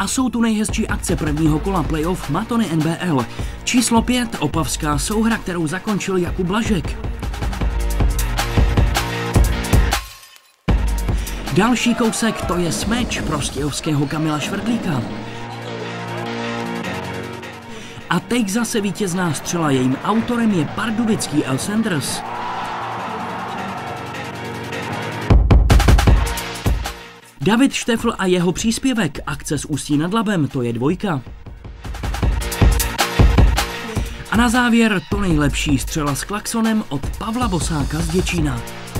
A jsou tu nejhezčí akce prvního kola playoff Matony NBL. Číslo 5, opavská souhra, kterou zakončil Jakub Blažek. Další kousek, to je smeč prostějovského Kamila Švrdlíka. A teď zase vítězná střela, jejím autorem je pardubický El Sanders. David Štefl a jeho příspěvek, akce z Ústí nad Labem, to je 2. A na závěr to nejlepší, střela s klaxonem od Pavla Bosáka z Děčína.